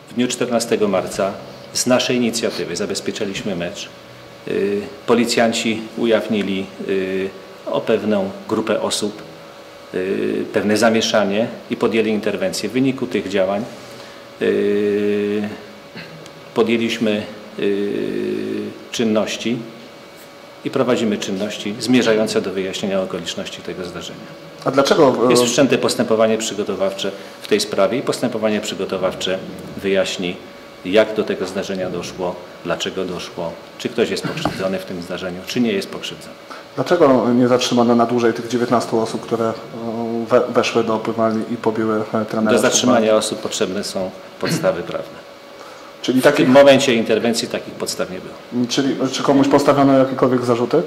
W dniu 14 marca z naszej inicjatywy zabezpieczaliśmy mecz. Policjanci ujawnili o pewną grupę osób, pewne zamieszanie i podjęli interwencję. W wyniku tych działań podjęliśmy czynności i prowadzimy czynności zmierzające do wyjaśnienia okoliczności tego zdarzenia. A dlaczego? Jest wszczęte postępowanie przygotowawcze w tej sprawie i postępowanie przygotowawcze wyjaśni, jak do tego zdarzenia doszło, dlaczego doszło, czy ktoś jest pokrzywdzony w tym zdarzeniu, czy nie jest pokrzywdzony. Dlaczego nie zatrzymano na dłużej tych 19 osób, które weszły do pływalni i pobiły trenera? Do zatrzymania osób potrzebne są podstawy prawne. Czyli W tym momencie interwencji takich podstaw nie było. Czy komuś postawiono jakiekolwiek zarzuty?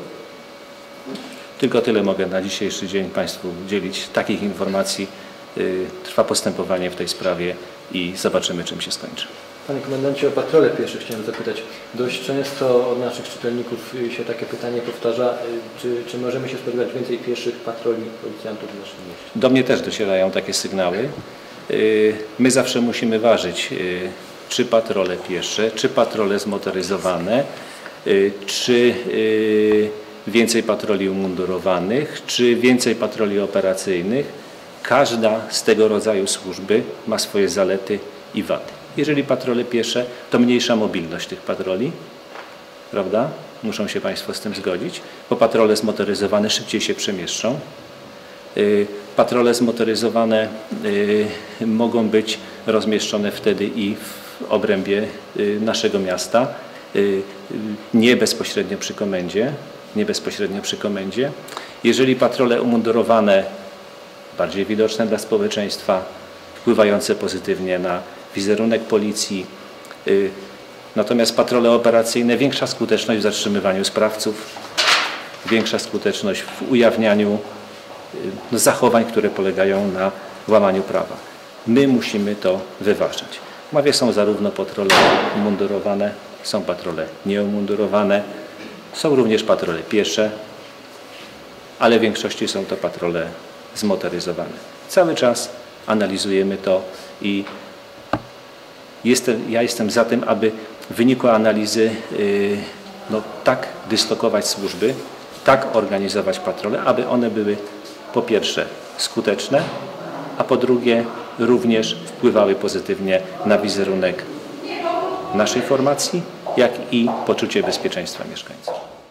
Tylko tyle mogę na dzisiejszy dzień Państwu udzielić. Takich informacji. Trwa postępowanie w tej sprawie i zobaczymy, czym się skończy. Panie komendancie, o patrole piesze chciałem zapytać. Dość często od naszych czytelników się takie pytanie powtarza. Czy możemy się spodziewać więcej pieszych patroli policjantów w naszym mieście? Do mnie też docierają takie sygnały. My zawsze musimy ważyć, czy patrole piesze, czy patrole zmotoryzowane, czy więcej patroli umundurowanych, czy więcej patroli operacyjnych. Każda z tego rodzaju służby ma swoje zalety i wady. Jeżeli patrole piesze, to mniejsza mobilność tych patroli, prawda? Muszą się Państwo z tym zgodzić, bo patrole zmotoryzowane szybciej się przemieszczą. Patrole zmotoryzowane mogą być rozmieszczone wtedy i w obrębie naszego miasta, nie bezpośrednio przy komendzie. Jeżeli patrole umundurowane, bardziej widoczne dla społeczeństwa, wpływające pozytywnie na wizerunek policji, natomiast patrole operacyjne, większa skuteczność w zatrzymywaniu sprawców, większa skuteczność w ujawnianiu zachowań, które polegają na łamaniu prawa. My musimy to wyważać. W mowie są zarówno patrole umundurowane, są patrole nieumundurowane, są również patrole piesze, ale w większości są to patrole zmotoryzowane. Cały czas analizujemy to i ja jestem za tym, aby w wyniku analizy tak dyslokować służby, tak organizować patrole, aby one były po pierwsze skuteczne, a po drugie również wpływały pozytywnie na wizerunek naszej formacji, jak i poczucie bezpieczeństwa mieszkańców.